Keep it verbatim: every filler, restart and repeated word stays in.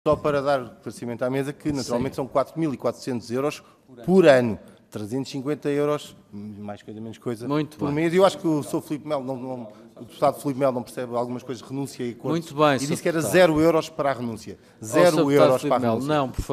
Só para dar conhecimento à mesa que, naturalmente, Sim. são quatro mil e quatrocentos euros por ano. trezentos e cinquenta euros, mais coisa, menos coisa, Muito por bem. mês. E eu acho que o senhor Filipe Melo, não, não, o deputado Filipe Melo não percebe algumas coisas, renúncia e acordos. Muito bem, E disse Sr. que era Deputado. zero euros para a renúncia. Zero Ó, Sr. euros Deputado para a Filipe Melo, renúncia. não, por favor.